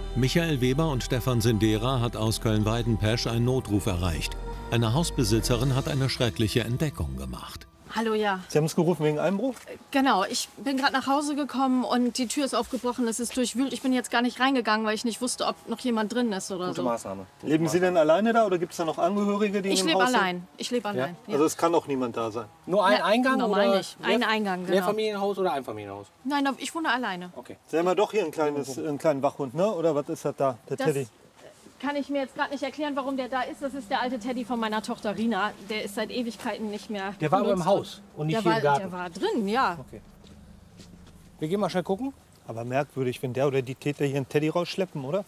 Michael Weber und Stefan Sindera hat aus Köln-Weidenpesch einen Notruf erreicht. Eine Hausbesitzerin hat eine schreckliche Entdeckung gemacht. Hallo, ja. Sie haben es gerufen wegen Einbruch? Genau, ich bin gerade nach Hause gekommen und die Tür ist aufgebrochen, es ist durchwühlt. Ich bin jetzt gar nicht reingegangen, weil ich nicht wusste, ob noch jemand drin ist oder Gute so. Maßnahme. Leben Sie denn alleine da oder gibt es da noch Angehörige, die Ich in dem lebe Haus sind? allein. Ich lebe allein. Ja. Also es kann auch niemand da sein. Nur ein Eingang normal oder nicht. Ein Eingang, genau. Mehrfamilienhaus oder Einfamilienhaus? Nein, ich wohne alleine. Okay. Sie haben ja doch hier einen kleinen Wachhund, ne? Oder was ist das da, der Das Teddy? kann ich mir jetzt gerade nicht erklären, warum der da ist. Das ist der alte Teddy von meiner Tochter Rina. Der ist seit Ewigkeiten nicht mehr Der war aber im benutzt. Haus und nicht Der hier war, im Garten. der war drin, ja. Okay. Wir gehen mal schnell gucken. Aber merkwürdig, wenn der oder die Täter hier einen Teddy rausschleppen, oder?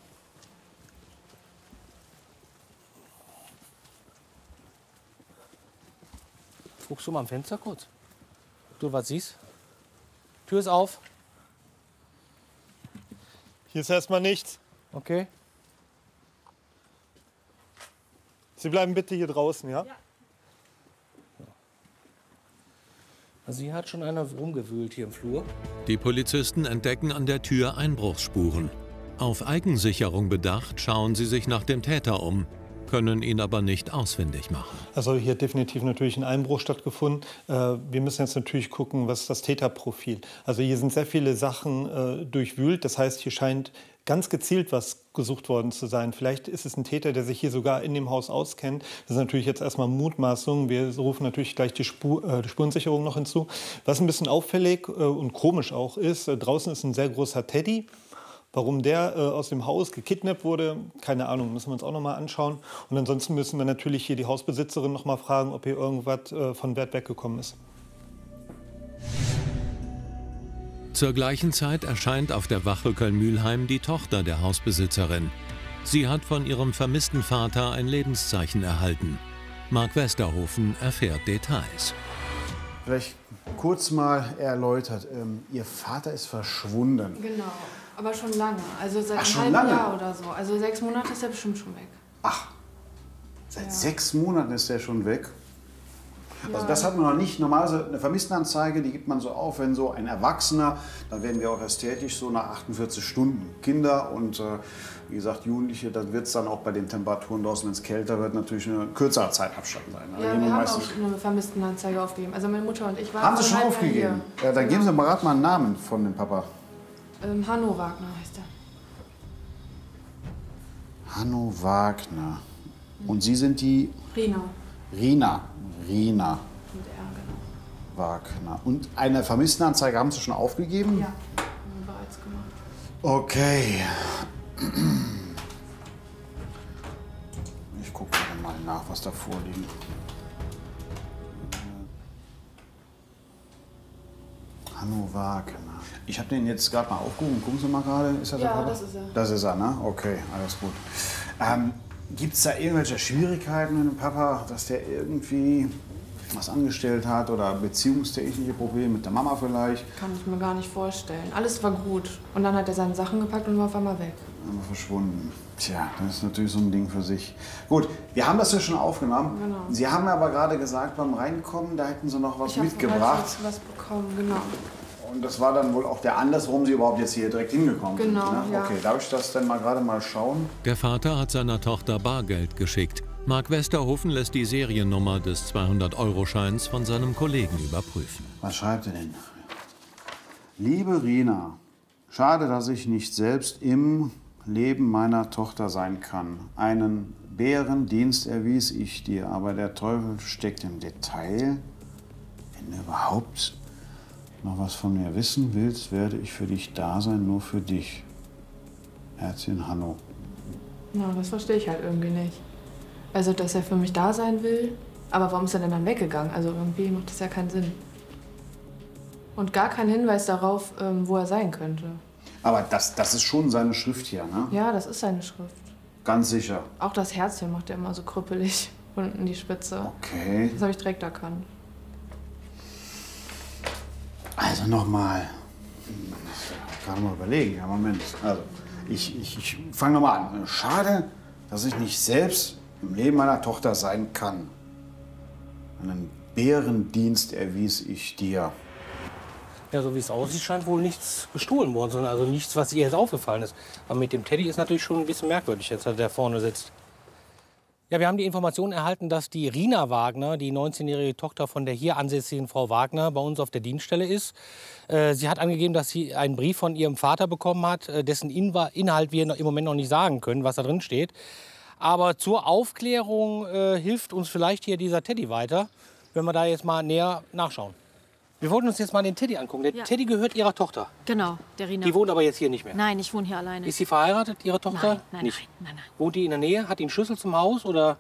Guckst du mal am Fenster kurz? Du was siehst? Tür ist auf. Hier ist erstmal nichts. Okay. Sie bleiben bitte hier draußen, ja? Also hier hat schon einer rumgewühlt hier im Flur. Die Polizisten entdecken an der Tür Einbruchsspuren. Auf Eigensicherung bedacht, schauen sie sich nach dem Täter um, können ihn aber nicht ausfindig machen. Also hier hat definitiv natürlich ein Einbruch stattgefunden. Wir müssen jetzt natürlich gucken, was ist das Täterprofil. Also hier sind sehr viele Sachen durchwühlt. Das heißt, hier scheint ganz gezielt was gesucht worden zu sein. Vielleicht ist es ein Täter, der sich hier sogar in dem Haus auskennt. Das ist natürlich jetzt erstmal Mutmaßung. Wir rufen natürlich gleich die Spurensicherung noch hinzu. Was ein bisschen auffällig und komisch auch ist, draußen ist ein sehr großer Teddy. Warum der aus dem Haus gekidnappt wurde, keine Ahnung, müssen wir uns auch noch mal anschauen. Und ansonsten müssen wir natürlich hier die Hausbesitzerin noch mal fragen, ob hier irgendwas von Wert weggekommen ist. Zur gleichen Zeit erscheint auf der Wache Köln-Mülheim die Tochter der Hausbesitzerin. Sie hat von ihrem vermissten Vater ein Lebenszeichen erhalten. Mark Westerhofen erfährt Details. Vielleicht kurz mal erläutert, Ihr Vater ist verschwunden. Genau, aber schon lange. Also seit Ach, schon einem halben lange? Jahr oder so. Also 6 Monate ist er bestimmt schon weg. Ach, seit Ja. 6 Monaten ist er schon weg. Also Ja. das hat man noch nicht. Normalerweise eine Vermisstenanzeige, die gibt man so auf, wenn so ein Erwachsener, dann werden wir auch erst tätig, so nach 48 Stunden. Kinder und wie gesagt Jugendliche, da wird es dann auch bei den Temperaturen draußen, wenn es kälter wird, natürlich ein kürzerer Zeitabstand sein. Ja, wir haben auch schon eine Vermisstenanzeige aufgegeben. Also meine Mutter und ich waren Haben Sie vor schon einem halben Jahr aufgegeben? hier. Ja, dann geben Sie mal gerade mal einen Namen von dem Papa. Hanno Wagner heißt er. Hanno Wagner. Und Sie sind die Rina. Rina. Rina Mit R, genau. Wagner. Und eine Vermisstenanzeige haben Sie schon aufgegeben? Ja, haben wir bereits gemacht. Okay. Ich gucke mal nach, was da vorliegt. Hanno Wagner. Ich habe den jetzt gerade mal aufgehoben. Gucken Sie mal gerade. Ist das der Ja, Papa? das ist er. Das ist er, ne? Okay, alles gut. Gibt es da irgendwelche Schwierigkeiten mit dem Papa, dass der irgendwie was angestellt hat oder beziehungstechnische Probleme mit der Mama vielleicht? Kann ich mir gar nicht vorstellen. Alles war gut. Und dann hat er seine Sachen gepackt und war auf einmal weg. Aber verschwunden. Tja, das ist natürlich so ein Ding für sich. Gut, wir haben das ja schon aufgenommen. Genau. Sie haben aber gerade gesagt, beim Reinkommen, da hätten Sie noch was Ich habe mitgebracht. was bekommen, genau. Und das war dann wohl auch der Anlass, warum Sie überhaupt jetzt hier direkt hingekommen Genau, sind. Ne? ja. Okay, darf ich das denn mal gerade mal schauen? Der Vater hat seiner Tochter Bargeld geschickt. Mark Westerhofen lässt die Seriennummer des 200-Euro-Scheins von seinem Kollegen überprüfen. Was schreibt er denn? Liebe Rina, schade, dass ich nicht selbst im Leben meiner Tochter sein kann. Einen Bärendienst erwies ich dir, aber der Teufel steckt im Detail. Wenn du überhaupt noch was von mir wissen willst, werde ich für dich da sein, nur für dich. Herzchen Hanno. Na, das verstehe ich halt irgendwie nicht. Also, dass er für mich da sein will, aber warum ist er denn dann weggegangen? Also irgendwie macht das ja keinen Sinn. Und gar kein Hinweis darauf, wo er sein könnte. Aber das ist schon seine Schrift hier, ne? Ja, das ist seine Schrift. Ganz sicher. Auch das Herzchen macht er immer so krüppelig unten die Spitze. Okay. Das habe ich direkt erkannt. Also nochmal. Gerade mal überlegen. Ja, Moment. Also, ich fange nochmal an. Schade, dass ich nicht selbst im Leben meiner Tochter sein kann. Einen Bärendienst erwies ich dir. Ja, so wie es aussieht, scheint wohl nichts gestohlen worden, sondern also nichts, was ihr jetzt aufgefallen ist. Aber mit dem Teddy ist natürlich schon ein bisschen merkwürdig, jetzt, der vorne sitzt. Ja, wir haben die Information erhalten, dass die Rina Wagner, die 19-jährige Tochter von der hier ansässigen Frau Wagner, bei uns auf der Dienststelle ist. Sie hat angegeben, dass sie einen Brief von ihrem Vater bekommen hat, dessen Inhalt wir im Moment noch nicht sagen können, was da drin steht. Aber zur Aufklärung hilft uns vielleicht hier dieser Teddy weiter, wenn wir da jetzt mal näher nachschauen. Wir wollten uns jetzt mal den Teddy angucken. Der Teddy gehört ihrer Tochter. Genau, der Rina. Die wohnt aber jetzt hier nicht mehr. Nein, ich wohne hier alleine. Ist sie verheiratet, ihre Tochter? Nein, nicht. nein. Wohnt die in der Nähe? Hat die einen Schlüssel zum Haus? Oder?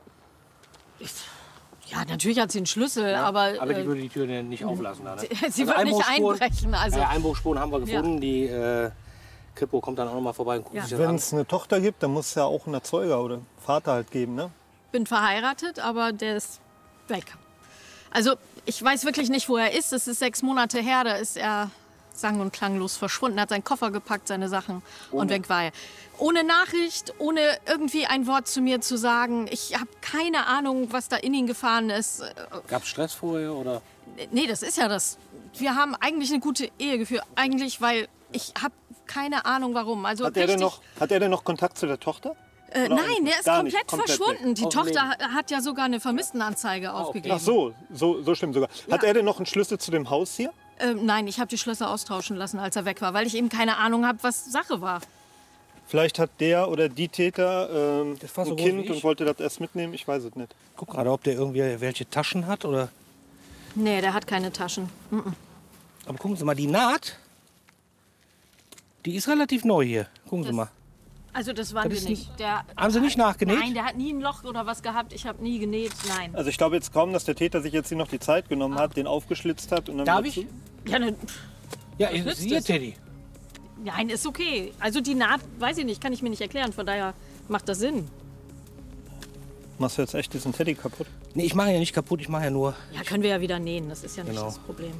Ja, natürlich hat sie einen Schlüssel, aber... Aber die würde die Tür nicht auflassen. Da, ne? Sie wird nicht einbrechen. Also. Einbruchsspuren haben wir gefunden. Die Kripo kommt dann auch noch mal vorbei und guckt sich das an. Wenn es eine Tochter gibt, dann muss es ja auch einen Erzeuger oder Vater halt geben, ne? Bin verheiratet, aber der ist weg. Also ich weiß wirklich nicht, wo er ist. Es ist 6 Monate her, da ist er sang- und klanglos verschwunden. Er hat seinen Koffer gepackt, seine Sachen und weg war er. Ohne Nachricht, ohne irgendwie ein Wort zu mir zu sagen. Ich habe keine Ahnung, was da in ihn gefahren ist. Gab es Stress vorher? Oder? Nee, das ist ja das. Wir haben eigentlich eine gute Ehe geführt. Eigentlich, weil ich habe keine Ahnung, warum. Also Hat er denn noch Kontakt zu der Tochter? Nein, der ist Gar nicht, komplett komplett verschwunden. weg. Die Aus dem Tochter hat ja sogar eine Vermisstenanzeige aufgegeben. Ach so stimmt sogar. Hat er denn noch einen Schlüssel zu dem Haus hier? Nein, ich habe die Schlösser austauschen lassen, als er weg war, weil ich eben keine Ahnung habe, was Sache war. Vielleicht hat der oder die Täter Das war so ein groß wie Kind ich. und wollte das erst mitnehmen. Ich weiß es nicht. Guck gerade, ob der irgendwie welche Taschen hat. Oder? Nee, der hat keine Taschen. Aber gucken Sie mal, die Naht, die ist relativ neu hier. Gucken Sie mal. Also das waren Das wir ist nicht. Der Haben Sie nicht nachgenäht? Nein, der hat nie ein Loch oder was gehabt. Ich habe nie genäht. Nein. Also ich glaube jetzt kaum, dass der Täter sich jetzt hier noch die Zeit genommen hat, den aufgeschlitzt hat. Und dann Darf wieder ich? zu- Ja, ne, Ja, nützt ist hier es? Teddy. nein, ist okay. Also die Naht, weiß ich nicht, kann ich mir nicht erklären. Von daher macht das Sinn. Machst du jetzt echt diesen Teddy kaputt? Nee, ich mache ja nicht kaputt, ich mache ja nur. Ja, können wir ja wieder nähen. Das ist ja nicht Genau. das Problem.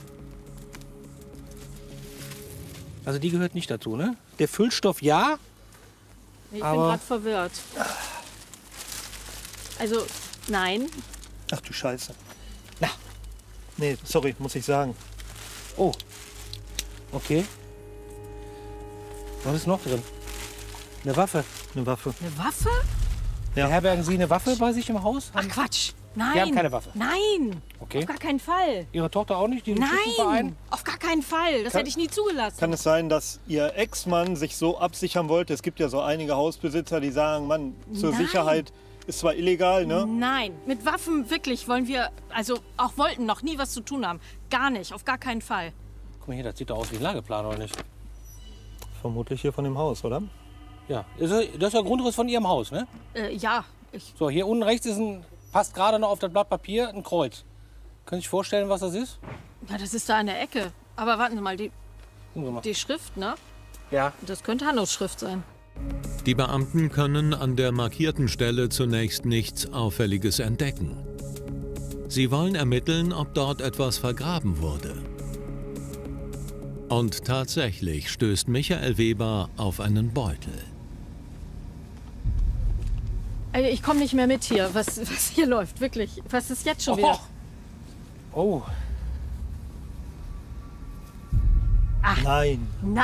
Also die gehört nicht dazu, ne? Der Füllstoff ja. Ich bin Aber- gerade verwirrt. Also, nein. Ach du Scheiße. Na. Nee, sorry, muss ich sagen. Oh. Okay. Was ist noch drin? Eine Waffe. Eine Waffe. Eine Waffe? Ja. Herbergen Sie eine Waffe bei sich im Haus? Ach Quatsch. Nein. Sie haben keine Waffe? Nein. Okay. Auf gar keinen Fall. Ihre Tochter auch nicht? Die im Schützenverein? Nein. Auf gar keinen Fall. Das hätte ich nie zugelassen. Kann es sein, dass Ihr Ex-Mann sich so absichern wollte? Es gibt ja so einige Hausbesitzer, die sagen, Mann, zur Nein. Sicherheit ist zwar illegal, ne? Nein. Mit Waffen wirklich wollen wir, also auch wollten noch nie was zu tun haben. Gar nicht. Auf gar keinen Fall. Guck mal hier, das sieht doch aus wie ein Lageplan, oder nicht? Vermutlich hier von dem Haus, oder? Ja. Das ist der Grundriss von Ihrem Haus, ne? Ja. So, hier unten rechts ist passt gerade noch auf das Blatt Papier ein Kreuz. Können Sie sich vorstellen, was das ist? Ja, das ist da in der Ecke. Aber warten Sie mal, Gucken Sie mal. die Schrift, ne? Ja. Das könnte Hannos Schrift sein. Die Beamten können an der markierten Stelle zunächst nichts Auffälliges entdecken. Sie wollen ermitteln, ob dort etwas vergraben wurde. Und tatsächlich stößt Michael Weber auf einen Beutel. Also ich komme nicht mehr mit hier, was hier läuft, wirklich. Was ist jetzt schon wieder? Oh. Nein. Na,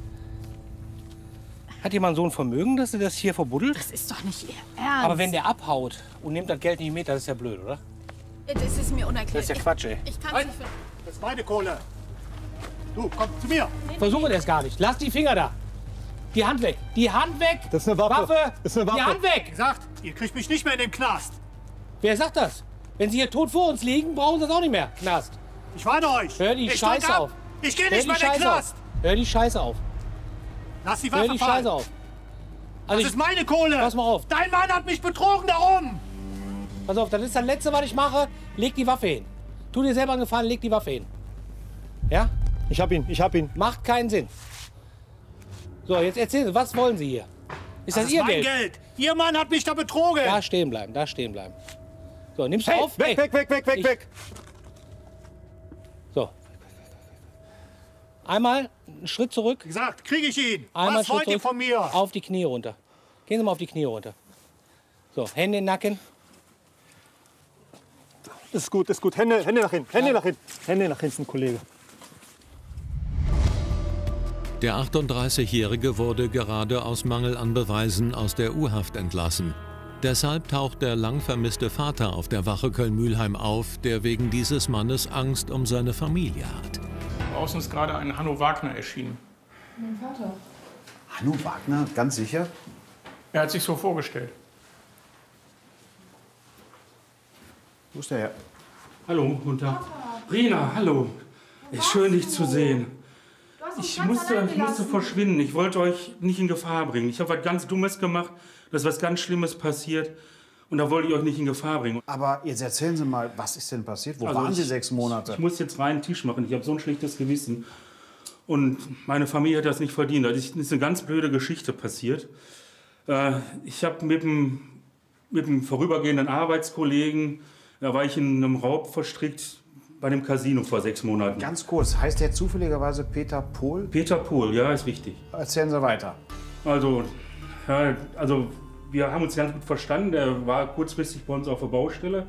Hat jemand so ein Vermögen, dass er das hier verbuddelt? das ist doch nicht Ihr Ernst. Aber wenn der abhaut und nimmt das Geld nicht mit, das ist ja blöd, oder? Das ist mir unerklärlich. Das ist ja Quatsch, ey. Ich kann es nicht... Das ist meine Kohle. Du, komm zu mir. Versuche das gar nicht. Lass die Finger da. Die Hand weg. Die Hand weg. Das ist eine Waffe. Das ist eine Waffe. Die Hand weg. Wie gesagt, ihr kriegt mich nicht mehr in den Knast. Wer sagt das? Wenn Sie hier tot vor uns liegen, brauchen Sie das auch nicht mehr. Knast. Ich warne euch. Hör die ich Scheiße drück ab. auf. Ich gehe Hör nicht die mehr in den Scheiße Knast. auf. Hör die Scheiße auf. Lass die Hör Waffe die Scheiße fallen. auf. Also Das ist meine Kohle. Pass mal auf. Dein Mann hat mich betrogen darum. Pass auf, das ist das Letzte, was ich mache. Leg die Waffe hin. Tu dir selber einen Gefallen, leg die Waffe hin. Ja? Ich hab ihn. Macht keinen Sinn. So, jetzt erzählen Sie, was wollen Sie hier? Ist das, Das Ihr ist mein Geld? Geld. Ihr Mann hat mich da betrogen. Da stehen bleiben, da stehen bleiben. So, nimmst du Hey, auf? weg, Hey. weg. So. Einmal einen Schritt zurück. Wie gesagt, kriege ich ihn. Einmal Was wollt Schritt ihr zurück. von mir? Auf die Knie runter. Gehen Sie mal auf die Knie runter. So, Hände in den Nacken. Ist gut. Hände nach hinten. Hände nach hinten, Kollege. Der 38-Jährige wurde gerade aus Mangel an Beweisen aus der U-Haft entlassen. Deshalb taucht der lang vermisste Vater auf der Wache Köln-Mülheim auf, der wegen dieses Mannes Angst um seine Familie hat. Draußen ist gerade ein Hanno Wagner erschienen. Mein Vater. Hanno Wagner, ganz sicher? Er hat sich so vorgestellt. Wo ist der Herr? Hallo, guten Tag. Rina, hallo. Ist schön, dich zu sehen. Ich musste verschwinden. Ich wollte euch nicht in Gefahr bringen. Ich habe was ganz Dummes gemacht. Da ist was ganz Schlimmes passiert. Und da wollte ich euch nicht in Gefahr bringen. Aber jetzt erzählen Sie mal, was ist denn passiert? Wo waren Sie 6 Monate? Ich muss jetzt reinen Tisch machen. Ich habe so ein schlechtes Gewissen. Und meine Familie hat das nicht verdient. Da ist eine ganz blöde Geschichte passiert. Ich habe mit dem vorübergehenden Arbeitskollegen, da war ich in einem Raub verstrickt bei dem Casino vor 6 Monaten. Ganz kurz, heißt der zufälligerweise Peter Pohl? Peter Pohl, ja, ist richtig. Erzählen Sie weiter. Also wir haben uns ganz gut verstanden. Der war kurzfristig bei uns auf der Baustelle.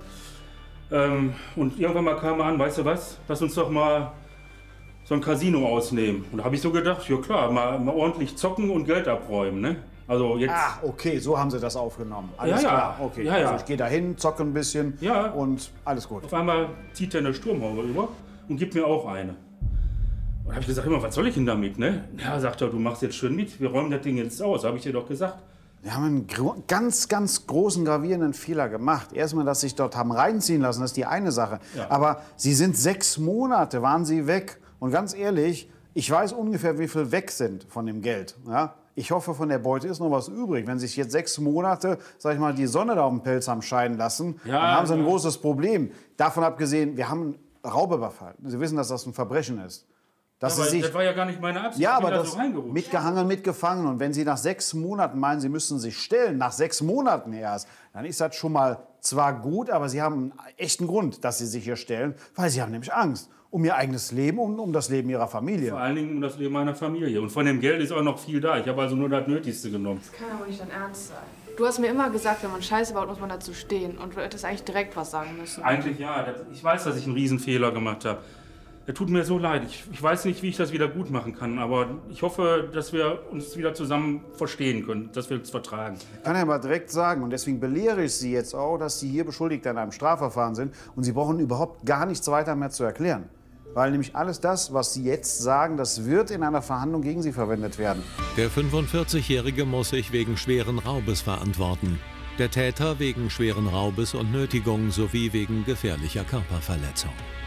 Und irgendwann mal kam er an, weißt du was, lass uns doch mal so ein Casino ausnehmen. Und da habe ich so gedacht, ja klar, mal ordentlich zocken und Geld abräumen, ne? Also jetzt. Ah, okay, so haben Sie das aufgenommen. Alles Ja, ja. klar, okay. Ja, ja. Also ich gehe da hin, zocke ein bisschen und alles gut. Auf einmal zieht er eine Sturmhaube über und gibt mir auch eine. Und da habe ich gesagt, immer, was soll ich denn damit, ne? Ja, sagt er, du machst jetzt schön mit, wir räumen das Ding jetzt aus, habe ich dir doch gesagt. Wir haben einen ganz, ganz großen, gravierenden Fehler gemacht. Erstmal, dass Sie sich dort haben reinziehen lassen, das ist die eine Sache. Ja. Aber Sie sind 6 Monate, waren Sie weg. Und ganz ehrlich, ich weiß ungefähr, wie viel weg sind von dem Geld. Ja? Ich hoffe, von der Beute ist noch was übrig. Wenn Sie sich jetzt 6 Monate, sag ich mal, die Sonne da auf dem Pelz haben scheinen lassen, dann haben Sie ein großes Problem. Davon abgesehen, wir haben Raub überfallen. Sie wissen, dass das ein Verbrechen ist. Das war ja gar nicht meine Absicht. Ja, ich bin aber da das so reingerutscht. mitgehangen, mitgefangen. Und wenn Sie nach 6 Monaten meinen, Sie müssen sich stellen, nach 6 Monaten erst, dann ist das schon mal zwar gut, aber Sie haben einen echten Grund, dass Sie sich hier stellen, weil Sie haben nämlich Angst um Ihr eigenes Leben und um das Leben Ihrer Familie. Vor allen Dingen um das Leben meiner Familie. Und von dem Geld ist auch noch viel da. Ich habe also nur das Nötigste genommen. Das kann aber nicht dein Ernst sein. Du hast mir immer gesagt, wenn man Scheiße baut, muss man dazu stehen. Und du hättest eigentlich direkt was sagen müssen. Eigentlich ja. Ich weiß, dass ich einen Riesenfehler gemacht habe. Es tut mir so leid. Ich weiß nicht, wie ich das wieder gut machen kann. Aber ich hoffe, dass wir uns wieder zusammen verstehen können, dass wir uns vertragen. Ich kann ja mal direkt sagen, und deswegen belehre ich Sie jetzt auch, dass Sie hier Beschuldigte in einem Strafverfahren sind. Und Sie brauchen überhaupt gar nichts weiter mehr zu erklären. Weil nämlich alles das, was Sie jetzt sagen, das wird in einer Verhandlung gegen Sie verwendet werden. Der 45-Jährige muss sich wegen schweren Raubes verantworten. Der Täter wegen schweren Raubes und Nötigung sowie wegen gefährlicher Körperverletzung.